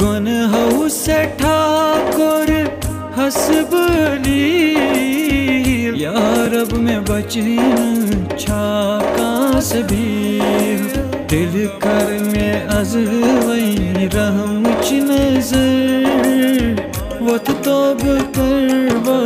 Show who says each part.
Speaker 1: गुन हऊ सेठा कोर हसब अली यार अब में बचन छा कास भी दिल कर में अज वही रहम च नजर वत तौब कर